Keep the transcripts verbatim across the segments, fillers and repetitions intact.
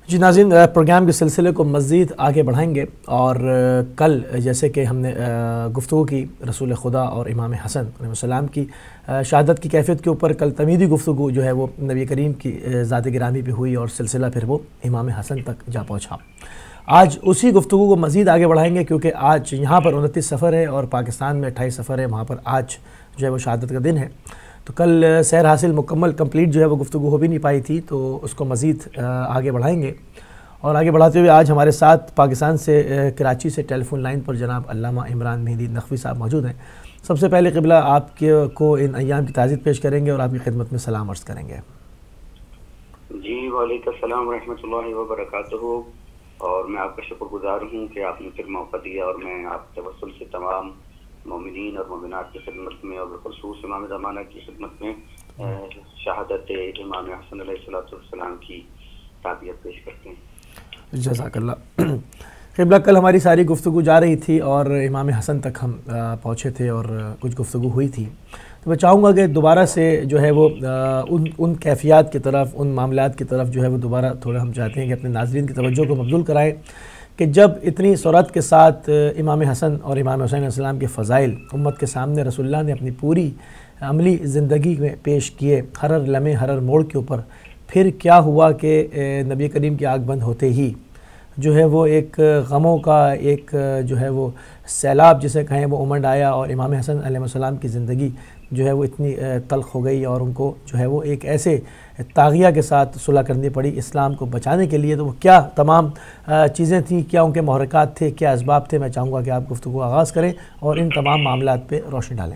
جی ناظرین، پروگرام کے سلسلے کو مزید آگے بڑھائیں گے، اور کل جیسے کہ ہم نے گفتگو کی رسول خدا اور امام حسن علیہ السلام کی شہادت کی کیفیت کے اوپر، کل تمیدی گفتگو جو ہے وہ نبی کریم کی ذات گرامی پہ ہوئی، اور سلسلہ پھر وہ امام حسن تک جا پہنچا۔ آج اسی گفتگو کو مزید آگے بڑھائیں گے، کیونکہ آج یہاں پر انتیس سفر ہے اور پاکستان میں اٹھائیس سفر ہے، وہاں پر آج جو ہے وہ شہادت کا دن ہے۔ تو کل سیر حاصل مکمل کمپلیٹ جو ہے وہ گفتگو ہو بھی نہیں پائی تھی، تو اس کو مزید آگے بڑھائیں گے۔ اور آگے بڑھاتے ہوئے آج ہمارے ساتھ پاکستان سے کراچی سے ٹیلی فون لائن پر جناب علامہ عمران مہدی نقوی صاحب موجود ہیں۔ سب سے پہلے قبلہ آپ کے کو ان ایام کی تعزیت پیش کریں گے اور آپ کی خدمت میں سلام عرض کریں گے۔ جی وعلیکم السلام ورحمۃ اللہ وبرکاتہ، اور میں آپ کا شکر گزار ہوں کہ آپ نے پھر موقع دیا، اور میں آپ کے توسل سے تمام مومنین اور مومنات کی خدمت میں اور بالخصوص امام زمانہ کی خدمت میں شہادت امام حسن علیہ السلام کی تعزیت پیش کرتے ہیں۔ جزاک اللہ۔ قبلہ کل ہماری ساری گفتگو جا رہی تھی اور امام حسن تک ہم پہنچے تھے اور کچھ گفتگو ہوئی تھی، تو میں چاہوں گا کہ دوبارہ سے جو ہے وہ ان ان کیفیات کی طرف، ان معاملات کی طرف جو ہے وہ دوبارہ تھوڑا ہم چاہتے ہیں کہ اپنے ناظرین کی توجہ کو مبذول کرائیں، کہ جب اتنی سرعت کے ساتھ امام حسن اور امام حسین علیہ السلام کے فضائل امت کے سامنے رسول اللہ نے اپنی پوری عملی زندگی میں پیش کیے، ہر ہر لمحے ہر ہر موڑ کے اوپر، پھر کیا ہوا کہ نبی کریم کی آنکھ بند ہوتے ہی جو ہے وہ ایک غموں کا ایک جو ہے وہ سیلاب جسے کہیں وہ امنڈ آیا، اور امام حسن علیہ السلام کی زندگی جو ہے وہ اتنی تلخ ہو گئی، اور ان کو جو ہے وہ ایک ایسے طاغیہ کے ساتھ صلح کرنی پڑی اسلام کو بچانے کے لیے۔ تو وہ کیا تمام چیزیں تھیں، کیا ان کے محرکات تھے، کیا اسباب تھے، میں چاہوں گا کہ آپ گفتگو آغاز کریں اور ان تمام معاملات پہ روشنی ڈالیں۔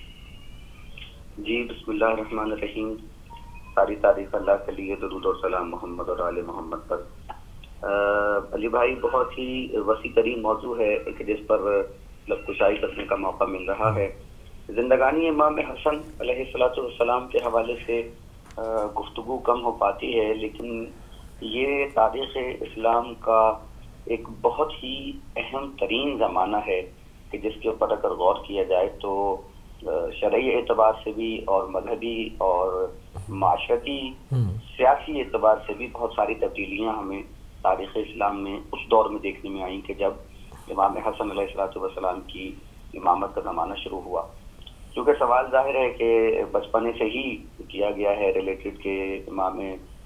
جی بسم اللہ الرحمن الرحیم۔ ساری تعریف اللہ کے لیے، درود و سلام محمد اور آل محمد پر۔ علی بھائی، بہت ہی وسیع ترین موضوع ہے کہ جس پر لب کشائی کرنے کا موقع مل رہا ہے۔ زندگانی امام حسن علیہ السلام کے حوالے سے گفتگو کم ہو پاتی ہے، لیکن یہ تاریخ اسلام کا ایک بہت ہی اہم ترین زمانہ ہے کہ جس کے اوپر اگر غور کیا جائے تو شرعی اعتبار سے بھی اور مذہبی اور معاشرتی سیاسی اعتبار سے بھی بہت ساری تبدیلیاں ہمیں تاریخ اسلام میں اس دور میں دیکھنے میں آئیں کہ جب امام حسن علیہ السلام کی امامت کا زمانہ شروع ہوا۔ کیونکہ سوال ظاہر ہے کہ بچپنے سے ہی کیا گیا ہے ریلیٹڈ کہ امام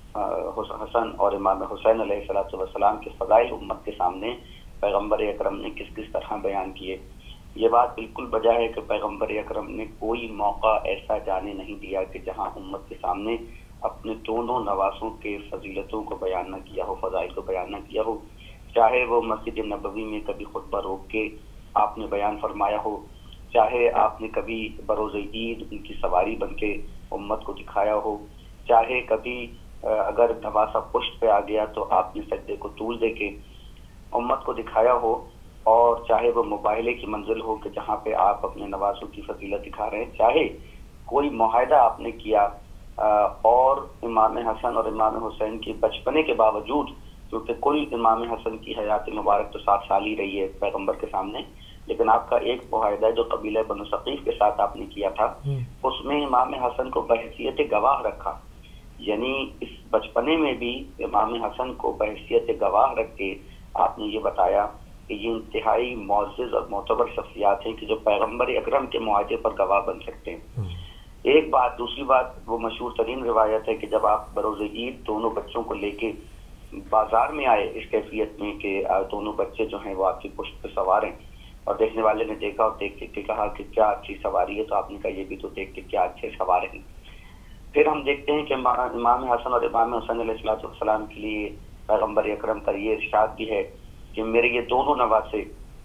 حسن اور امام حسین علیہ السلام کے فضائل امت کے سامنے پیغمبر اکرم نے کس کس طرح بیان کیے۔ یہ بات بالکل بجا ہے کہ پیغمبر اکرم نے کوئی موقع ایسا جانے نہیں دیا کہ جہاں امت کے سامنے اپنے دونوں نواسوں کے فضیلتوں کو بیان نہ کیا ہو، فضائل کو بیان نہ کیا ہو۔ چاہے وہ مسجد نبوی میں کبھی خطبہ روک کے آپ نے بیان فرمایا ہو، چاہے آپ نے کبھی بروز عید ان کی سواری بن کے امت کو دکھایا ہو، چاہے کبھی اگر نواسہ پشت پہ آ گیا تو آپ نے سجدے کو طول دے کے امت کو دکھایا ہو، اور چاہے وہ مباہلے کی منزل ہو کہ جہاں پہ آپ اپنے نواسوں کی فضیلت دکھا رہے ہیں، چاہے کوئی معاہدہ آپ نے کیا، اور امام حسن اور امام حسین کی بچپنے کے باوجود، کیونکہ کل امام حسن کی حیات مبارک تو سات سال ہی رہی ہے پیغمبر کے سامنے، لیکن آپ کا ایک معاہدہ جو قبیلہ بنو ثقیف کے ساتھ آپ نے کیا تھا، اس میں امام حسن کو بحیثیت گواہ رکھا۔ یعنی اس بچپنے میں بھی امام حسن کو بحیثیت گواہ رکھ کے آپ نے یہ بتایا کہ یہ انتہائی معزز اور معتبر شخصیات ہیں کہ جو پیغمبر اکرم کے معاہدے پر گواہ بن سکتے ہیں۔ ایک بات، دوسری بات، وہ مشہور ترین روایت ہے کہ جب آپ بروز عید دونوں بچوں کو لے کے بازار میں آئے اس کیفیت میں کہ دونوں بچے جو ہیں وہ آپ کی پشت پہ سوار ہیں، اور دیکھنے والے نے دیکھا اور دیکھ کے کہا کہ کیا اچھی سواری ہے، تو آپ نے کہا یہ بھی تو دیکھ کے کیا اچھے سوار ہیں۔ پھر ہم دیکھتے ہیں کہ امام حسن اور امام حسین علیہ السلام کے لیے پیغمبر اکرم کا یہ ارشاد بھی ہے کہ میرے یہ دونوں نواسے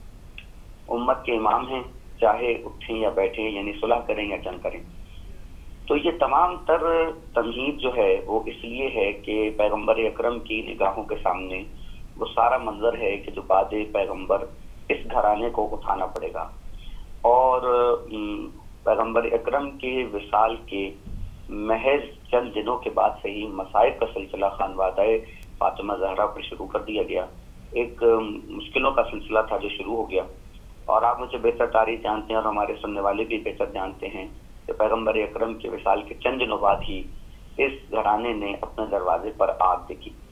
امت کے امام ہیں، چاہے اٹھیں یا بیٹھیں، یعنی صلح کریں یا جنگ کریں۔ تو یہ تمام تر تمہید جو ہے وہ اس لیے ہے کہ پیغمبر اکرم کی نگاہوں کے سامنے وہ سارا منظر ہے کہ جو بعد پیغمبر اس گھرانے کو اٹھانا پڑے گا، اور پیغمبر اکرم کے وصال کے محض چند دنوں کے بعد سے ہی مصائب کا سلسلہ خانوادہ فاطمہ زہرا پر شروع کر دیا گیا۔ ایک مشکلوں کا سلسلہ تھا جو شروع ہو گیا، اور آپ مجھے بہتر تاریخ جانتے ہیں اور ہمارے سننے والے بھی بہتر جانتے ہیں کہ پیغمبر اکرم کے وصال کے چند دنوں بعد ہی اس گھرانے نے اپنے دروازے پر آگ دیکھی۔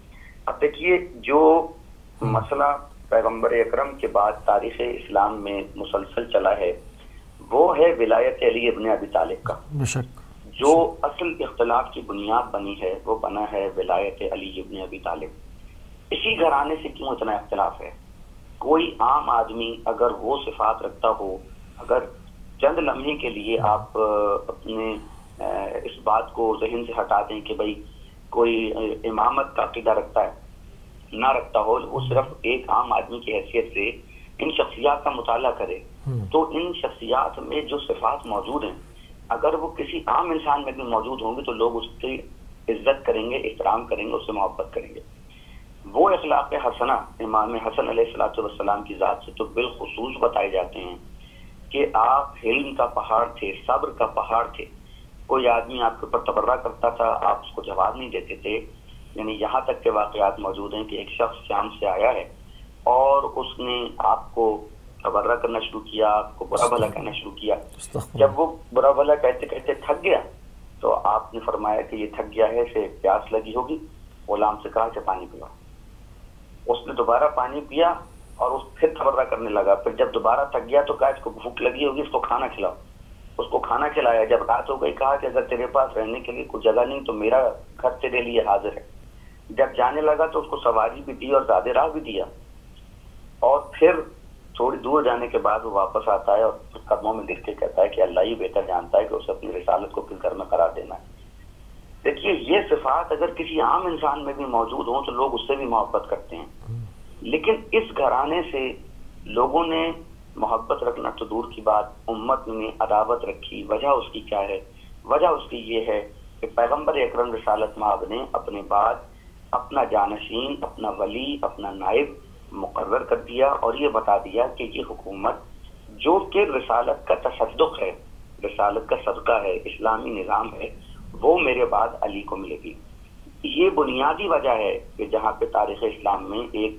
اب دیکھیے جو مسئلہ پیغمبر اکرم کے بعد تاریخ اسلام میں مسلسل چلا ہے وہ ہے ولایت علی ابن ابی طالب کا. بے شک. جو اصل اختلاف کی بنیاد بنی ہے وہ بنا ہے ولایت علی ابن ابی طالب. اسی گھرانے سے کیوں اتنا اختلاف ہے؟ کوئی عام آدمی اگر وہ صفات رکھتا ہو، اگر چند لمحے کے لیے آپ اپنے اس بات کو ذہن سے ہٹا دیں کہ بھئی کوئی امامت کا عقیدہ رکھتا ہے نہ رکھتا ہو، وہ صرف ایک عام آدمی کی حیثیت سے ان شخصیات کا مطالعہ کرے تو ان شخصیات میں جو صفات موجود ہیں اگر وہ کسی عام انسان میں بھی موجود ہوں گے تو لوگ اس کی عزت کریں گے، احترام کریں گے، اس سے محبت کریں گے. وہ اخلاق حسنہ امام حسن علیہ الصلوۃ والسلام کی ذات سے تو بالخصوص بتائے جاتے ہیں کہ آپ علم کا پہاڑ تھے، صبر کا پہاڑ تھے. کوئی آدمی آپ کے اوپر تبرہ کرتا تھا، آپ اس کو جواب نہیں دیتے تھے. یعنی یہاں تک کے واقعات موجود ہیں کہ ایک شخص شام سے آیا ہے اور اس نے آپ کو تبرہ کرنا شروع کیا، آپ کو برا بھلا کہنا شروع کیا. جب وہ برا بھلا کہتے کہتے تھک گیا تو آپ نے فرمایا کہ یہ تھک گیا ہے، اسے پیاس لگی ہوگی. غلام سے کہا کہ پانی پیا. اس نے دوبارہ پانی پیا اور اس پھر تبرہ کرنے لگا. پھر جب دوبارہ تھک گیا تو کہا اس کو بھوک لگی ہوگی، اس کو کھانا کھلاؤ. اس کو کھانا کھلایا. جب رات ہو گئی کہا کہ اگر تیرے پاس رہنے کے لیے کوئی جگہ نہیں تو میرا گھر تیرے لیے حاضر ہے. جب جانے لگا تو اس کو سواری بھی دی اور زیادہ راہ بھی دیا. اور پھر تھوڑی دور جانے کے بعد وہ واپس آتا ہے اور قدموں میں گر کے کہتا ہے کہ اللہ ہی بہتر جانتا ہے کہ اسے اپنی رسالت کو کس گھر میں قرار دینا ہے. دیکھیے یہ صفات اگر کسی عام انسان میں بھی موجود ہوں تو لوگ اس سے بھی محبت کرتے ہیں. لیکن اس گھرانے سے لوگوں نے محبت رکھنا تو دور کی بات، امت نے عداوت رکھی. وجہ اس کی کیا ہے؟ وجہ اس کی یہ ہے کہ پیغمبر اکرم رسالت مآب نے اپنے بعد اپنا جانشین، اپنا ولی، اپنا نائب مقرر کر دیا اور یہ بتا دیا کہ یہ حکومت جو کہ رسالت کا تصدق ہے، رسالت کا صدقہ ہے، اسلامی نظام ہے، وہ میرے بعد علی کو ملے گی. یہ بنیادی وجہ ہے کہ جہاں پہ تاریخ اسلام میں ایک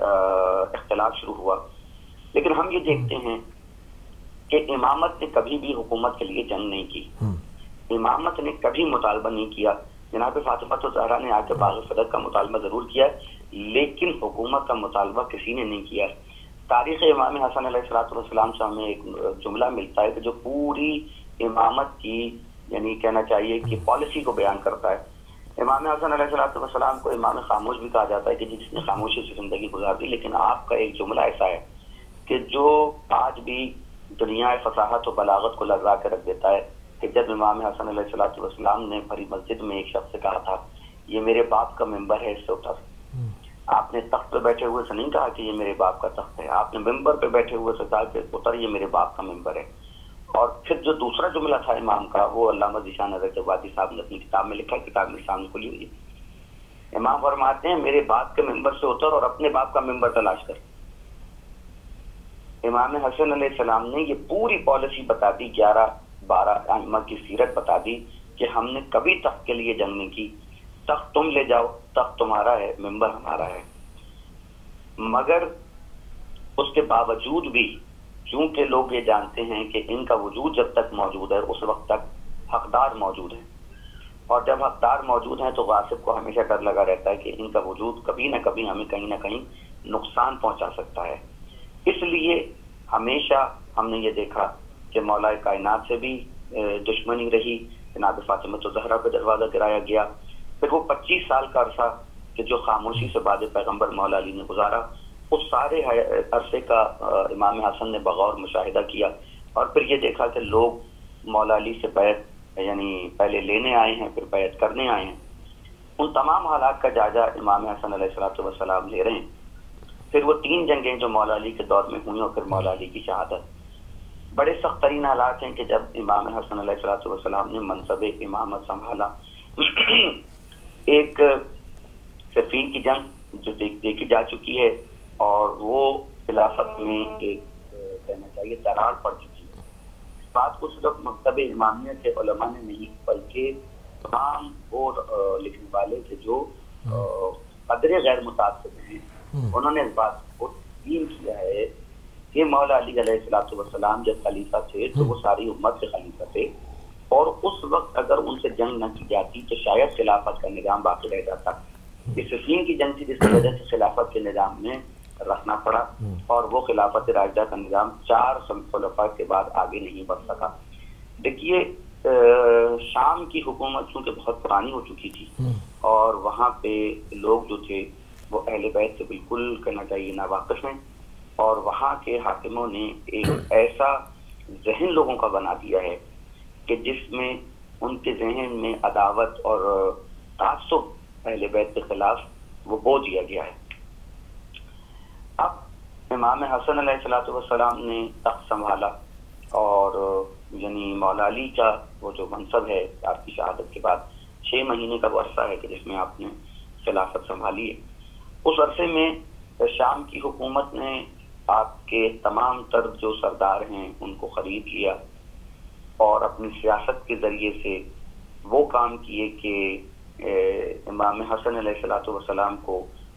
اختلاف شروع ہوا. لیکن ہم یہ دیکھتے ہیں کہ امامت نے کبھی بھی حکومت کے لیے جنگ نہیں کی. امامت نے کبھی مطالبہ نہیں کیا. جناب فاطمہ الزہرا نے آ کے باغ صدق کا مطالبہ ضرور کیا لیکن حکومت کا مطالبہ کسی نے نہیں کیا. تاریخ امام حسن علیہ الصلوۃ والسلام سے ہمیں ایک جملہ ملتا ہے کہ جو پوری امامت کی یعنی کہنا چاہیے کہ پالیسی کو بیان کرتا ہے. امام حسن علیہ الصلوۃ والسلام کو امام خاموش بھی کہا جاتا ہے کہ جس نے خاموشی سے زندگی گزار دی. لیکن آپ کا ایک جملہ ایسا ہے کہ جو آج بھی دنیا فصاحت و بلاغت کو لرزا کے رکھ دیتا ہے کہ جب امام حسن علیہ الصلوۃ والسلام نے بھری مسجد میں ایک شخص سے کہا تھا یہ میرے باپ کا ممبر ہے، اس سے اتر. آپ نے تخت پہ بیٹھے ہوئے سے نہیں کہا کہ یہ میرے باپ کا تخت ہے، آپ نے ممبر پہ بیٹھے ہوئے سے کہا کہ اتر یہ میرے باپ کا ممبر ہے. اور پھر جو دوسرا جملہ تھا امام کا وہ علامہ ذیشان حضرت وادی صاحب نے اپنی کتاب میں لکھا، کتاب میں سامنے کھلی ہوئی. امام فرماتے ہیں میرے باپ کے ممبر سے اتر اور اپنے باپ کا ممبر تلاش کر. امام حسن علیہ السلام نے یہ پوری پالیسی بتا دی، گیارہ بارہ ائمہ کی سیرت بتا دی کہ ہم نے کبھی تخت کے لیے جنگ نہیں کی. تخت تم لے جاؤ، تخت تمہارا ہے، ممبر ہمارا ہے. مگر اس کے باوجود بھی چونکہ لوگ یہ جانتے ہیں کہ ان کا وجود جب تک موجود ہے اس وقت تک حقدار موجود ہیں، اور جب حقدار موجود ہیں تو غاصب کو ہمیشہ ڈر لگا رہتا ہے کہ ان کا وجود کبھی نہ کبھی ہمیں کہیں نہ کہیں نقصان پہنچا سکتا ہے. اس لیے ہمیشہ ہم نے یہ دیکھا کہ مولا کائنات سے بھی دشمنی رہی. جناب فاطمہ الزہرا پہ دروازہ گرایا گیا. پھر وہ پچیس سال کا عرصہ کہ جو خاموشی سے بعد پیغمبر مولا علی نے گزارا، اس سارے عرصے کا امام حسن نے بغور مشاہدہ کیا اور پھر یہ دیکھا کہ لوگ مولا علی سے بیعت یعنی پہلے لینے آئے ہیں پھر بیعت کرنے آئے ہیں. ان تمام حالات کا جائزہ امام حسن علیہ الصلوۃ والسلام لے رہے ہیں. پھر وہ تین جنگیں جو مولا علی کے دور میں ہوئیں اور پھر مولا علی کی شہادت، بڑے سخت ترین حالات ہیں کہ جب امام حسن علیہ الصلوۃ والسلام نے منصب امامت سنبھالا. ایک صفین کی جنگ جو دیکھی جا چکی ہے اور وہ خلافت میں ایک کہنا چاہیے دراڑ پڑ چکی ہے. اس بات کو صرف مکتب امامیہ کے علماء نے نہیں بلکہ تمام اور لکھنے والے کے جو قدرے غیر متعصب ہیں انہوں نے اس بات کو تسلیم کیا ہے کہ مولا علی علیہ الصلوۃ والسلام جب خلیفہ تھے تو وہ ساری امت کے خلیفہ تھے اور اس وقت اگر ان سے جنگ نہ کی جاتی تو شاید خلافت کا نظام باقی رہ جاتا. یہ صفین کی جنگ تھی جس کی وجہ سے خلافت کے نظام میں رکھنا پڑا اور وہ خلافت راشدہ کا نظام چار خلفاء کے بعد آگے نہیں بڑھ سکا. دیکھیے شام کی حکومت چونکہ بہت پرانی ہو چکی تھی اور وہاں پہ لوگ جو تھے وہ اہل بیت سے بالکل کہنا چاہیے ناواقف ہیں، اور وہاں کے حاکموں نے ایک ایسا ذہن لوگوں کا بنا دیا ہے کہ جس میں ان کے ذہن میں عداوت اور تعصب اہل بیت کے خلاف وہ بو دیا گیا ہے. اب امام حسن علیہ الصلوۃ والسلام نے تخت سنبھالا اور یعنی مولا علی کا وہ جو منصب ہے آپ کی شہادت کے بعد چھ مہینے کا وہ عرصہ ہے کہ جس میں آپ نے خلافت سنبھالی ہے. اس عرصے میں شام کی حکومت نے آپ کے تمام تر جو سردار ہیں ان کو خرید لیا اور اپنی سیاست کے ذریعے سے وہ کام کیے کہ امام حسن علیہ الصلوۃ والسلام کو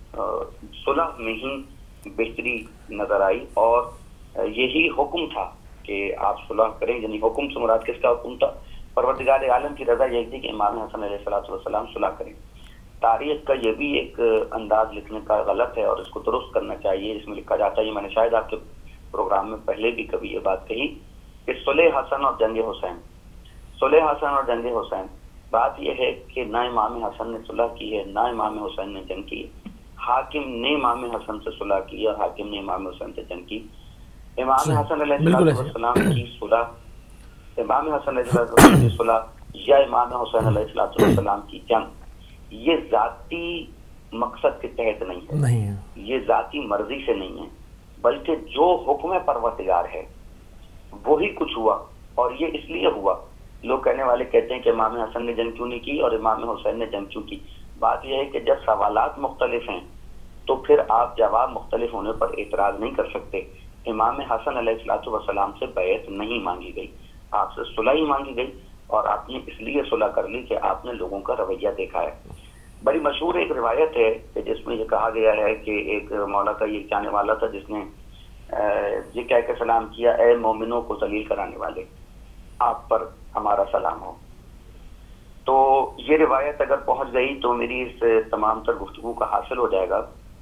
صلح میں ہی بہتری نظر آئی اور یہی حکم تھا کہ آپ صلح کریں. یعنی حکم سے مراد کس کا حکم تھا؟ پروردگار عالم کی رضا یہی تھی کہ امام حسن علیہ الصلوۃ والسلام صلح کریں. تاریخ کا یہ بھی ایک انداز لکھنے کا غلط ہے اور اس کو درست کرنا چاہیے. اس میں لکھا جاتا ہے، میں نے شاید آپ کے پروگرام میں پہلے بھی کبھی یہ بات کہی کہ صلح حسن اور جنگ حسین، صلح حسن اور جنگ حسین، بات یہ ہے کہ نہ امام حسن نے صلح کی ہے نہ امام حسین نے جنگ کی. حاکم نے امام حسن سے صلح کی اور حاکم نے امام حسین سے جنگ کی. امام حسن علیہ السلام کی صلح، امام حسن علیہ السلام کی صلح یا امام حسین علیہ السلام کی جنگ یہ ذاتی مقصد کے تحت نہیں ہے، یہ ذاتی مرضی سے نہیں ہے، بلکہ جو حکم پروردگار ہے وہی کچھ ہوا. اور یہ اس لیے ہوا، لوگ کہنے والے کہتے ہیں کہ امام حسن نے جنگ کیوں نہیں کی اور امام حسین نے جنگ کیوں کی. بات یہ ہے کہ جب سوالات مختلف ہیں تو پھر آپ جواب مختلف ہونے پر اعتراض نہیں کر سکتے. امام حسن علیہ الصلوۃ والسلام سے بیعت نہیں مانگی گئی، آپ سے صلح ہی مانگی گئی اور آپ نے اس لیے صلح کر لی کہ آپ نے لوگوں کا رویہ دیکھا ہے. بڑی مشہور ایک روایت ہے کہ جس میں یہ کہا گیا ہے کہ ایک مولا کا یہ چاہنے والا تھا جس نے یہ کہہ کے سلام کیا، اے مومنوں کو ذلیل کرانے والے، آپ پر ہمارا سلام ہو. تو یہ روایت اگر پہنچ گئی تو میری اس تمام تر گفتگو کا حاصل ہو جائے گا.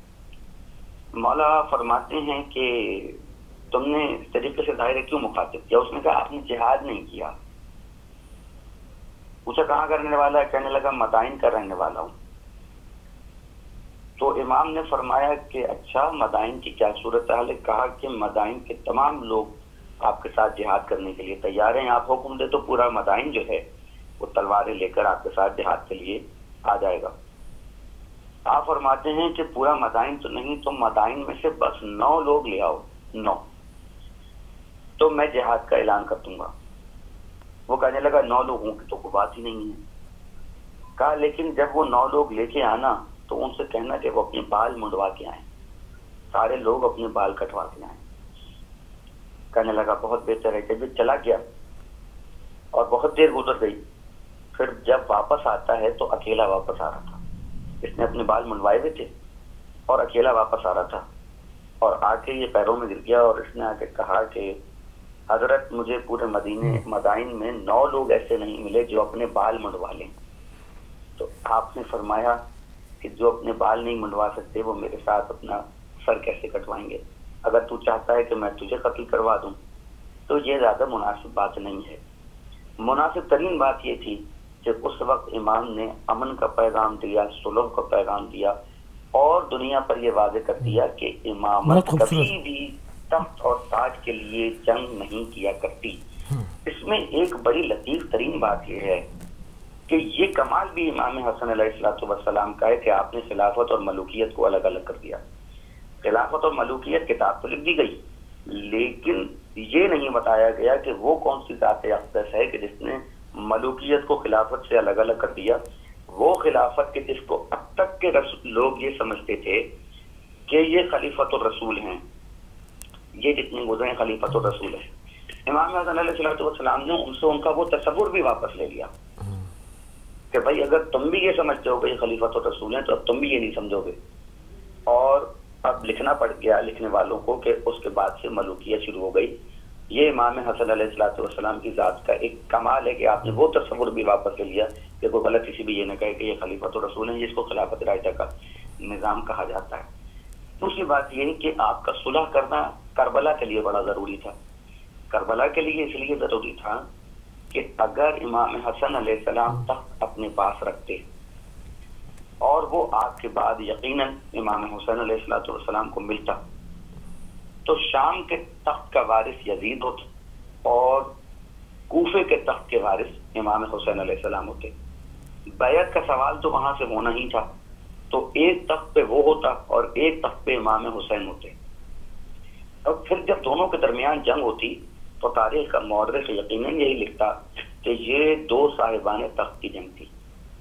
مولا فرماتے ہیں کہ تم نے اس طریقے سے ظاہر کیوں مخاطب کیا؟ اس نے کہا آپ نے جہاد نہیں کیا. پوچھا کہاں کا رہنے والا ہے؟ کہنے لگا مدائن کا رہنے والا ہوں. تو امام نے فرمایا کہ اچھا مدائن کی کیا صورتحال ہے؟ کہا کہ مدائن کے تمام لوگ آپ کے ساتھ جہاد کرنے کے لیے تیار ہیں، آپ حکم دے تو پورا مدائن جو ہے وہ تلواریں لے کر آپ کے ساتھ جہاد کے لیے آ جائے گا. آپ فرماتے ہیں کہ پورا مدائن تو نہیں، تو مدائن میں سے بس نو لوگ لے آؤ، نو، تو میں جہاد کا اعلان کر دوں گا. وہ کہنے لگا نو لوگوں کی تو کوئی بات ہی نہیں ہے. کہا لیکن جب وہ نو لوگ لے کے آنا تو ان سے کہنا کہ وہ اپنے بال منڈوا کے آئیں، سارے لوگ اپنے بال کٹوا کے آئیں. کہنے لگا بہت بہتر ہے. جب چلا گیا اور بہت دیر گزر گئی، پھر جب واپس آتا ہے تو اکیلا واپس آ رہا تھا. اس نے اپنے بال منڈوائے ہوئے تھے اور اکیلا واپس آ رہا تھا اور آ کے یہ پیروں میں گر گیا اور اس نے آ کے کہا کہ حضرت مجھے پورے مدینے مدائن میں نو لوگ ایسے نہیں ملے جو اپنے بال منڈوا لیں. تو آپ نے فرمایا کہ جو اپنے بال نہیں منڈوا سکتے وہ میرے ساتھ اپنا سر کیسے کٹوائیں گے؟ اگر تو چاہتا ہے کہ میں تجھے قتل کروا دوں تو یہ زیادہ مناسب بات نہیں ہے. مناسب ترین بات یہ تھی کہ اس وقت امام نے امن کا پیغام دیا، صلح کا پیغام دیا اور دنیا پر یہ واضح کر دیا کہ امامت کبھی بھی تخت اور تاج کے لیے جنگ نہیں کیا کرتی. اس میں ایک بڑی لطیف ترین بات یہ ہے کہ یہ کمال بھی امام حسن علیہ الصلوۃ والسلام کا ہے کہ آپ نے خلافت اور ملوکیت کو الگ الگ کر دیا. خلافت اور ملوکیت کتاب تو لکھ دی گئی لیکن یہ نہیں بتایا گیا کہ وہ کون سی ذات اقدس ہے کہ جس نے ملوکیت کو خلافت سے الگ الگ کر دیا. وہ خلافت کے جس کو اب تک کے لوگ یہ سمجھتے تھے کہ یہ خلیفۃ الرسول ہیں، یہ جتنے گزرے خلیفۃ الرسول ہے. امام حسن علیہ الصلوۃ والسلام نے ان سے ان کا وہ تصور بھی واپس لے لیا کہ بھائی اگر تم بھی یہ سمجھتے ہو کہ یہ خلیفۃ الرسول ہیں تو اب تم بھی یہ نہیں سمجھو گے. اور اب لکھنا پڑ گیا لکھنے والوں کو کہ اس کے بعد سے ملوکیت شروع ہو گئی. یہ امام حسن علیہ الصلوۃ والسلام کی ذات کا ایک کمال ہے کہ آپ نے وہ تصور بھی واپس لے لیا کہ کوئی غلط کسی بھی یہ نہ کہے کہ یہ خلیفۃ الرسول ہیں، جس کو خلافت راشدہ کا نظام کہا جاتا ہے۔ دوسری بات یہ کہ آپ کا صلح کرنا کربلا کے لیے بڑا ضروری تھا۔ کربلا کے لیے اس لیے ضروری تھا کہ اگر امام حسن علیہ السلام تخت اپنے پاس رکھتے اور وہ آپ کے بعد یقیناً امام حسین علیہ السلام کو ملتا تو شام کے تخت کا وارث یزید ہوتا اور کوفے کے تخت کے وارث امام حسین علیہ السلام ہوتے۔ بیعت کا سوال تو وہاں سے ہونا ہی تھا، تو ایک تخت پہ وہ ہوتا اور ایک تخت پہ امام حسین ہوتے۔ اور پھر جب دونوں کے درمیان جنگ ہوتی تو تاریخ کا مورخ یقیناً یہی لکھتا کہ یہ دو صاحبان تخت کی جنگ تھی۔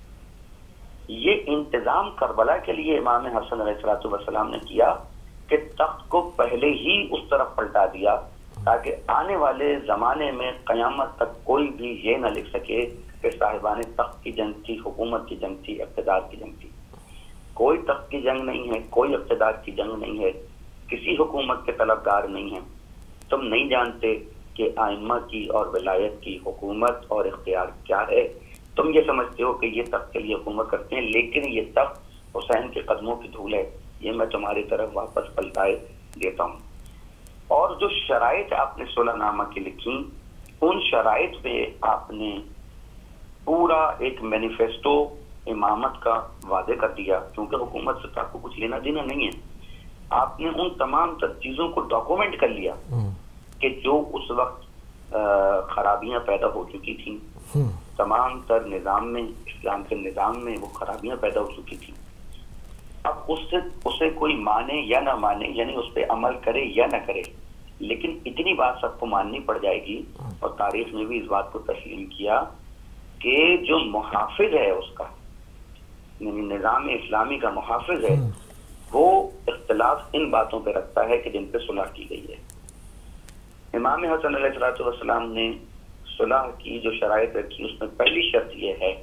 یہ انتظام کربلا کے لیے امام حسن علیہ السلام نے کیا کہ تخت کو پہلے ہی اس طرف پلٹا دیا تاکہ آنے والے زمانے میں قیامت تک کوئی بھی یہ نہ لکھ سکے کہ صاحبان تخت کی جنگ تھی، حکومت کی جنگ تھی، اقتدار کی جنگ تھی۔ کوئی تخت کی جنگ نہیں ہے، کوئی اقتدار کی جنگ نہیں ہے، کسی حکومت کے طلبگار نہیں ہیں۔ تم نہیں جانتے کہ ائمہ کی اور ولایت کی حکومت اور اختیار کیا ہے، تم یہ سمجھتے ہو کہ یہ تخت کے لیے حکومت کرتے ہیں، لیکن یہ تخت حسین کے قدموں کی دھول ہے، یہ میں تمہاری طرف واپس پلٹائے دیتا ہوں۔ اور جو شرائط آپ نے صلح نامہ کی لکھی، ان شرائط پہ آپ نے پورا ایک مینیفیسٹو امامت کا واضح کر دیا، کیونکہ حکومت سے آپ کو کچھ لینا دینا نہیں ہے۔ آپ نے ان تمام تر چیزوں کو ڈاکومنٹ کر لیا کہ جو اس وقت خرابیاں پیدا ہو چکی تھیں، تمام تر نظام میں، اسلام کے نظام میں وہ خرابیاں پیدا ہو چکی تھیں۔ اب اس سے اسے کوئی مانے یا نہ مانے، یعنی اس پہ عمل کرے یا نہ کرے، لیکن اتنی بات سب کو ماننی پڑ جائے گی، اور تاریخ نے بھی اس بات کو تسلیم کیا کہ جو محافظ ہے اس کا، یعنی نظام اسلامی کا محافظ ہے، وہ اختلاف ان باتوں پہ رکھتا ہے کہ جن پہ صلح کی گئی ہے۔ امام حسن علیہ السلام نے صلح کی جو شرائط رکھی، اس میں پہلی شرط یہ ہے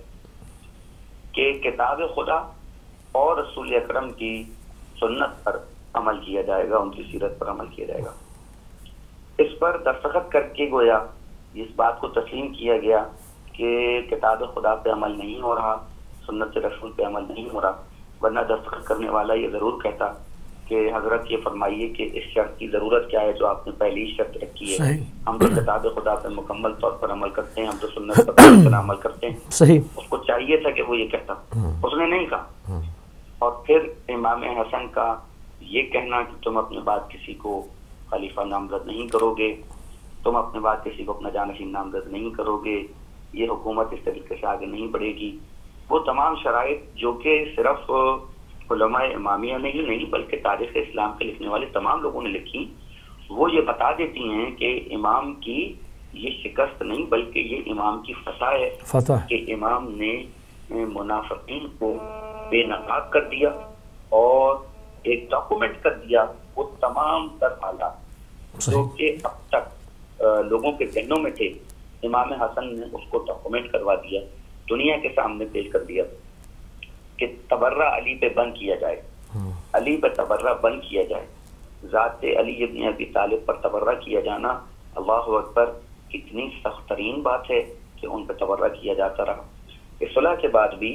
کہ کتاب خدا اور رسول اکرم کی سنت پر عمل کیا جائے گا، ان کی سیرت پر عمل کیا جائے گا۔ اس پر دستخط کر کے گویا اس بات کو تسلیم کیا گیا کہ کتاب خدا پہ عمل نہیں ہو رہا، سنت رسول پہ عمل نہیں ہو رہا، ورنہ دستخط کرنے والا یہ ضرور کہتا کہ حضرت یہ فرمائیے کہ اس شرط کی ضرورت کیا ہے جو آپ نے پہلی شرط رکھی ہے، ہم تو کتاب خدا پہ مکمل طور پر عمل کرتے ہیں، ہم تو سنت پر عمل کرتے ہیں۔ صحیح، اس کو چاہیے تھا کہ وہ یہ کہتا، اس نے نہیں کہا۔ اور پھر امام حسن کا یہ کہنا کہ تم اپنے بعد کسی کو خلیفہ نامزد نہیں کرو گے، تم اپنے بعد کسی کو اپنا جانشین نامزد نہیں کرو گے، یہ حکومت اس طریقے سے آگے نہیں بڑھے گی، وہ تمام شرائط جو کہ صرف علماء امامیہ نے ہی نہیں بلکہ تاریخ اسلام کے لکھنے والے تمام لوگوں نے لکھی، وہ یہ بتا دیتی ہیں کہ امام کی یہ شکست نہیں بلکہ یہ امام کی فتح ہے، فتح کہ امام نے منافقین کو بے نقاب کر دیا اور ایک ڈاکومنٹ کر دیا وہ تمام تر حالات جو کہ اب تک لوگوں کے ذہنوں میں تھے، امام حسن نے اس کو ڈاکومنٹ کروا دیا، دنیا کے سامنے پیش کر دیا کہ تبرہ علی پہ بند کیا جائے، علی پہ تبرہ بند کیا جائے، ذات علی ابن ابی طالب پر تبرہ کیا جانا، اللہ اکبر، کتنی سخت ترین بات ہے کہ ان پہ تبرہ کیا جاتا رہا۔ اس صلح کے بعد بھی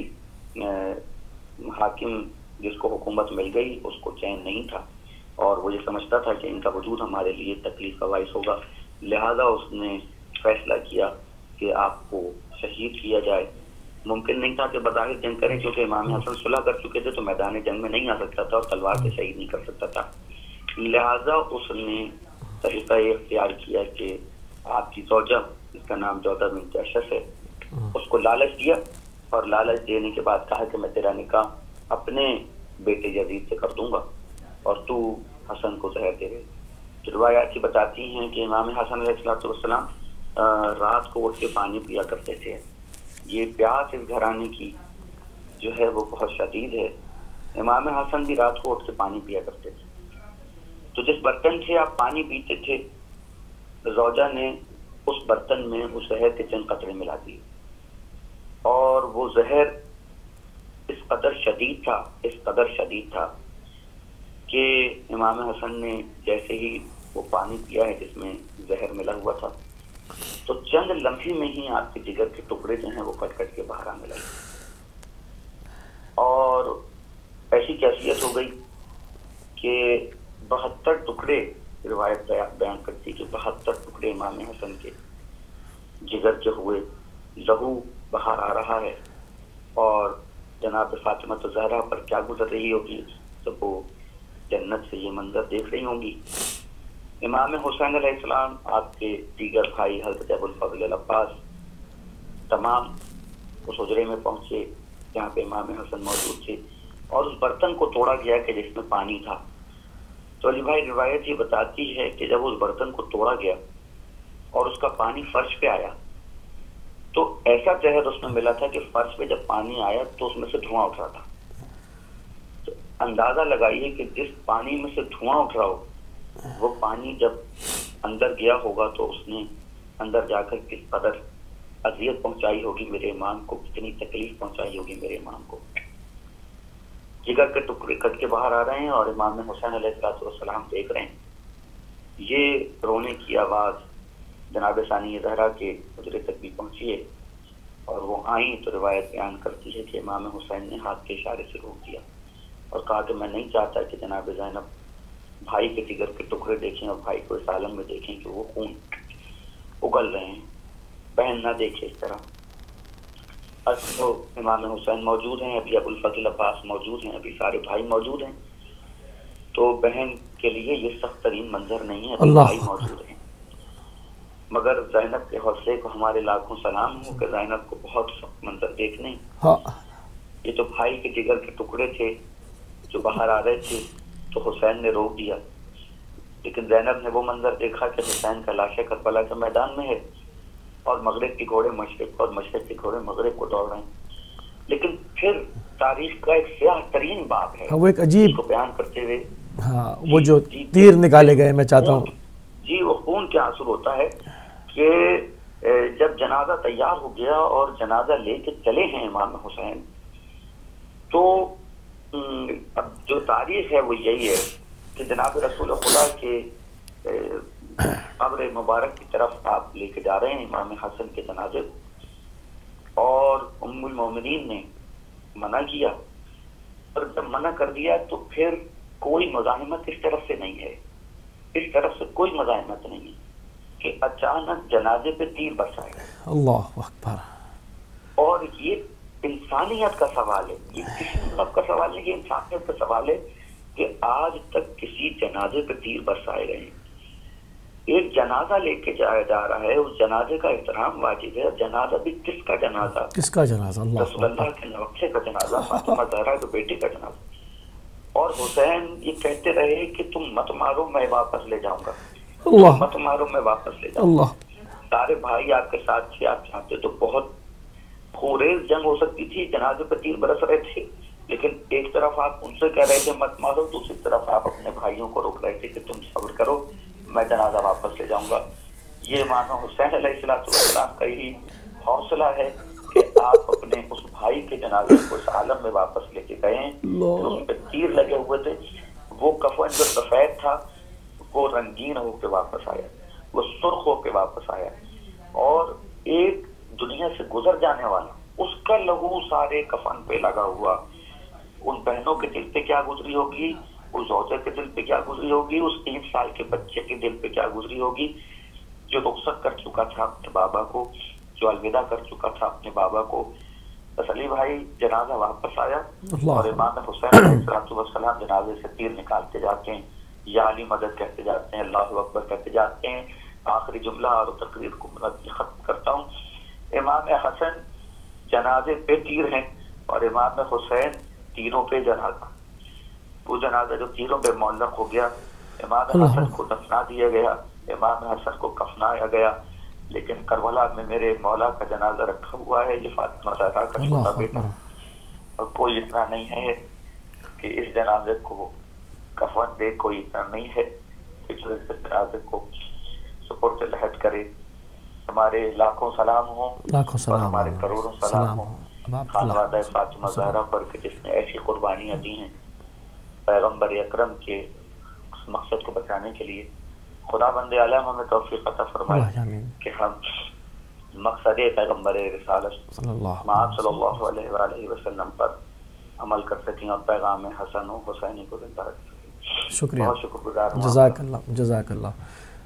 حاکم جس کو حکومت مل گئی اس کو چین نہیں تھا، اور وہ یہ سمجھتا تھا کہ ان کا وجود ہمارے لیے تکلیف کا باعث ہوگا، لہذا اس نے فیصلہ کیا کہ آپ کو شہید کیا جائے۔ ممکن نہیں تھا کہ بظاہر جنگ کریں کیونکہ امام حسن صلح کر چکے تھے تو میدان جنگ میں نہیں آ سکتا تھا اور تلوار سے شہید نہیں کر سکتا تھا، لہذا اس نے طریقہ یہ اختیار کیا کہ آپ کی زوجہ، اس کا نام جودہ بنت اشس ہے، اس کو لالچ دیا، اور لالچ دینے کے بعد کہا کہ میں تیرا نکاح اپنے بیٹے یزید سے کر دوں گا اور تو حسن کو زہر دے دے۔ روایات بتاتی ہیں کہ امام حسن علیہ السلام رات کو اٹھ کے پانی پیا کرتے تھے۔ یہ پیاس اس گھرانے کی جو ہے وہ بہت شدید ہے، امام حسن بھی رات کو اٹھ کے پانی پیا کرتے تھے، تو جس برتن سے آپ پانی پیتے تھے زوجہ نے اس برتن میں اس زہر کے چند قطرے ملا دیے، اور وہ زہر اس قدر شدید تھا اس قدر شدید تھا کہ امام حسن نے جیسے ہی وہ پانی پیا ہے جس میں زہر ملا ہوا تھا، تو چند لمحے میں ہی آپ کے جگر کے ٹکڑے جو ہیں وہ کٹ کٹ کے باہر آنے لگے، اور ایسی کیفیت ہو گئی کہ بہتر ٹکڑے، روایت بیان کرتی کہ بہتر ٹکڑے امام حسن کے جگر کے ہوئے، لہو باہر آ رہا ہے، اور جناب فاطمہ زہرا پر کیا گزر رہی ہوگی جب وہ جنت سے یہ منظر دیکھ رہی ہوں گی۔ امام حسین علیہ السلام، آپ کے دیگر بھائی حضرت ابو الفضل العباس، تمام اس حجرے میں پہنچے جہاں پہ امام حسن موجود تھے، اور اس برتن کو توڑا گیا کہ جس میں پانی تھا۔ تو علی بھائی روایت یہ بتاتی ہے کہ جب اس برتن کو توڑا گیا اور اس کا پانی فرش پہ آیا تو ایسا زہر اس میں ملا تھا کہ فرش پہ جب پانی آیا تو اس میں سے دھواں اٹھ رہا تھا۔ تو اندازہ لگائیے کہ جس پانی میں سے دھواں اٹھ رہا ہو، وہ پانی جب اندر گیا ہوگا تو اس نے اندر جا کر کس قدر اذیت پہنچائی ہوگی میرے امام کو، کتنی تکلیف پہنچائی ہوگی میرے امام کو۔ جگر کے ٹکڑے کٹ کے باہر آ رہے ہیں اور امام حسین علیہ السلام دیکھ رہے ہیں۔ یہ رونے کی آواز جناب ثانی زہرا کے حجرے تک بھی پہنچی ہے، اور وہ آئیں تو روایت بیان کرتی ہے کہ امام حسین نے ہاتھ کے اشارے سے روک دیا اور کہا کہ میں نہیں چاہتا کہ جناب زینب بھائی کے جگر کے ٹکڑے دیکھیں اور بھائی کو اس عالم میں دیکھیں کہ وہ خون اگل رہے ہیں، بہن نہ دیکھے اس طرح۔ اب تو امام حسین موجود ہیں، ابھی ابو الفضل عباس موجود ہیں، ابھی سارے بھائی موجود ہیں، تو بہن کے لیے یہ سخت ترین منظر نہیں ہے، بھائی موجود ہیں۔ مگر زینب کے حوصلے کو ہمارے لاکھوں سلام ہو کہ زینب کو بہت سخت منظر دیکھنے۔ یہ تو بھائی کے جگر کے ٹکڑے تھے جو باہر آ رہے تھے، تو حسین نے روک دیا، لیکن زینب نے وہ منظر دیکھا کہ حسین کا لاش کربلا کے میدان میں ہے اور مغرب کے گھوڑے مشرق اور مشرق کے گھوڑے مغرب کو دوڑ رہے ہیں۔ لیکن پھر تاریخ کا ایک سیاہ ترین باب ہے، وہ ایک عجیب کو بیان کرتے ہوئے، ہاں وہ جو تیر نکالے گئے، میں چاہتا ہوں جی وہ خون کیا حاصل ہوتا ہے کہ جب جنازہ تیار ہو گیا اور جنازہ لے کے چلے ہیں امام حسین، تو اب جو تاریخ ہے وہ یہی ہے کہ جناب رسول خدا کے قبر مبارک کی طرف آپ لے کے جا رہے ہیں امام حسن کے جنازے، اور ام المومنین نے منع کیا، اور جب منع کر دیا تو پھر کوئی مزاحمت اس طرف سے نہیں ہے، اس طرف سے کوئی مزاحمت نہیں ہے کہ اچانک جنازے پہ تیر برسائے گئے۔ اللہ اکبر۔ اور یہ انسانیت کا سوال ہے، یہ کسی مذہب کا سوال نہیں، یہ انسانیت کا سوال ہے کہ آج تک کسی جنازے پہ تیر برسائے گئے ہیں۔ ایک جنازہ لے کے جایا جا رہا ہے، اس جنازے کا احترام واجب ہے۔ جنازہ بھی کس کا جنازہ؟ کس کا جنازہ؟ اللہ رسول اللہ کے نوقے کا جنازہ، فاطمہ زہرا کے بیٹے کا جنازہ۔ اور حسین یہ کہتے رہے کہ تم مت مارو میں واپس لے جاؤں گا، اللہ مت مارو میں واپس لے جاؤں گا۔ سارے بھائی آپ کے ساتھ تھے، آپ چاہتے تو بہت خوریز جنگ ہو سکتی تھی، جنازے پہ تیر برس رہے تھے، لیکن ایک طرف آپ ان سے کہہ رہے تھے مت مارو، دوسری طرف آپ اپنے بھائیوں کو روک رہے تھے کہ تم صبر کرو، میں جنازہ واپس لے جاؤں گا۔ یہ امام حسین علیہ السلام کا ہی حوصلہ ہے کہ آپ اپنے اس بھائی کے جنازے کو اس عالم میں واپس لے کے گئے ہیں جو اس پہ تیر لگے ہوئے تھے۔ وہ کفن جو سفید تھا وہ رنگین ہو کے واپس آیا، وہ سرخ ہو کے واپس آیا، اور ایک دنیا سے گزر جانے والا اس کا لہو سارے کفن پہ لگا ہوا۔ ان بہنوں کے دل پہ کیا گزری ہوگی، اس زوجہ کے دل پہ کیا گزری ہوگی، اس تین سال کے بچے کے دل پہ کیا گزری ہوگی جو رخصت کر چکا تھا اپنے بابا کو، جو الوداع کر چکا تھا اپنے بابا کو۔ بس علی بھائی جنازہ واپس آیا اور امام حسین علیہ السلام جنازے سے تیر نکالتے جاتے ہیں، یا علی مدد کہتے جاتے ہیں، اللہ اکبر کہتے جاتے ہیں۔ آخری جملہ اور تقریر کو ختم کرتا ہوں۔ امام حسن جنازے پہ تیر ہیں اور امام حسین تیروں پہ جنازہ، وہ جنازہ جو تیروں پہ معلق ہو گیا، امام حسن کو دفنا دیا گیا، امام حسن کو کفنایا گیا، لیکن کربلا میں میرے مولا کا جنازہ رکھا ہوا ہے، یہ فاطمہ زہرا کا چھوٹا بیٹا، اور کوئی اتنا نہیں ہے کہ اس جنازے کو کفن دے، کوئی اتنا نہیں ہے کہ جو اس جنازے کو سپرد لحد کرے۔ ہمارے لاکھوں سلام ہوں اور ہمارے کروڑوں سلام ہوں خانوادہ فاطمہ زہرا پر کہ جس نے ایسی قربانیاں دی ہیں پیغمبر اکرم کے اس مقصد کو بچانے کے لیے۔ خدا بند عالم ہمیں توفیق عطا فرمائے کہ ہم مقصد پیغمبر رسالت صلی اللہ آپ صلی اللہ علیہ وآلہ وسلم پر عمل کر سکیں اور پیغام حسن و حسینی کو زندہ رکھ سکیں. شکریہ. بہت شکر گزار ہوں. جزاک اللہ جزاک اللہ.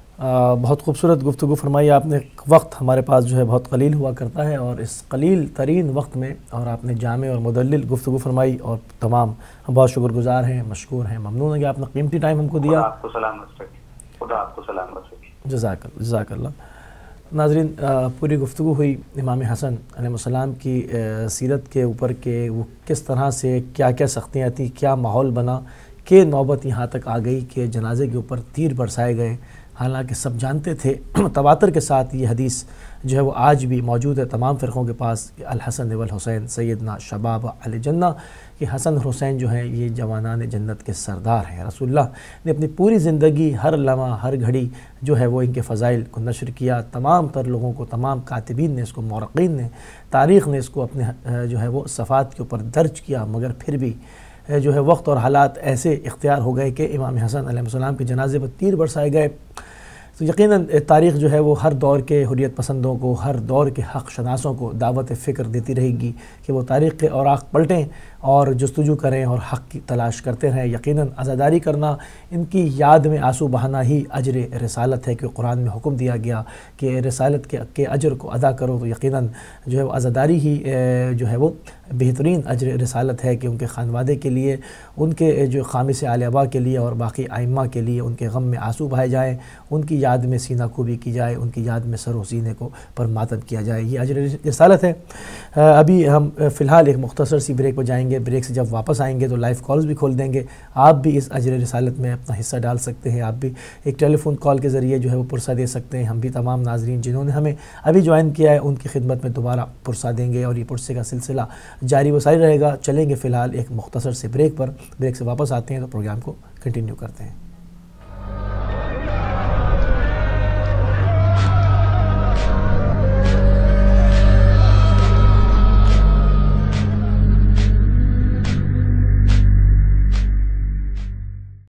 آ, بہت خوبصورت گفتگو فرمائی آپ نے. وقت ہمارے پاس جو ہے بہت قلیل ہوا کرتا ہے، اور اس قلیل ترین وقت میں اور آپ نے جامع اور مدلل گفتگو فرمائی، اور تمام ہم بہت شکر گزار ہیں، مشکور ہیں، ممنون ہیں کہ آپ نے قیمتی ٹائم ہم کو دیا. خدا آپ کو سلامت رکھے. خدا آپ کو سلامت رکھے. جزاک اللہ جزاک اللہ. ناظرین، پوری گفتگو ہوئی امام حسن علیہ السلام کی سیرت کے اوپر کہ وہ کس طرح سے کیا کیا سختیاں تھیں، کیا ماحول بنا کہ نوبت یہاں تک آ گئی کہ جنازے کے اوپر تیر برسائے گئے. حالانکہ سب جانتے تھے تواتر کے ساتھ یہ حدیث جو ہے وہ آج بھی موجود ہے تمام فرقوں کے پاس کہ الحسن والحسین سیدنا شباب اہل جنہ، کہ حسن حسین جو ہیں یہ جوانان جنت کے سردار ہیں. رسول اللہ نے اپنی پوری زندگی ہر لمحہ ہر گھڑی جو ہے وہ ان کے فضائل کو نشر کیا. تمام تر لوگوں کو، تمام کاتبین نے اس کو، مورخین نے، تاریخ نے اس کو اپنے جو ہے وہ صفحات کے اوپر درج کیا. مگر پھر بھی جو ہے وقت اور حالات ایسے اختیار ہو گئے کہ امام حسن علیہ السلام کے جنازے پر تیر برسائے گئے. تو یقیناً تاریخ جو ہے وہ ہر دور کے حریت پسندوں کو، ہر دور کے حق شناسوں کو دعوت فکر دیتی رہے گی کہ وہ تاریخ کے اوراق پلٹیں اور جستجو کریں اور حق کی تلاش کرتے رہیں. یقیناً عزاداری کرنا، ان کی یاد میں آنسو بہانا ہی اجر رسالت ہے کہ قرآن میں حکم دیا گیا کہ رسالت کے کے اجر کو ادا کرو. تو یقیناً جو ہے وہ عزاداری ہی جو ہے وہ بہترین اجر رسالت ہے کہ ان کے خانوادے کے لیے، ان کے جو خامس آل ابا کے لیے اور باقی ائمہ کے لیے ان کے غم میں آنسو بہائے جائیں، ان کی یاد میں سینہ کوبی کی جائے، ان کی یاد میں سر و سینے کو پر ماتم کیا جائے. یہ اجر رسالت ہے. ابھی ہم فی الحال ایک مختصر سی بریک پر جائیں گے. بریک سے جب واپس آئیں گے تو لائیو کالز بھی کھول دیں گے. آپ بھی اس اجر رسالت میں اپنا حصہ ڈال سکتے ہیں. آپ بھی ایک ٹیلی فون کال کے ذریعے جو ہے وہ پرسہ دے سکتے ہیں. ہم بھی تمام ناظرین جنہوں نے ہمیں ابھی جوائن کیا ہے ان کی خدمت میں دوبارہ پرسہ دیں گے، اور یہ پرسے کا سلسلہ جاری و ساری رہے گا. چلیں گے فی الحال ایک مختصر سے بریک پر. بریک سے واپس آتے ہیں تو پروگرام کو کنٹینیو کرتے ہیں.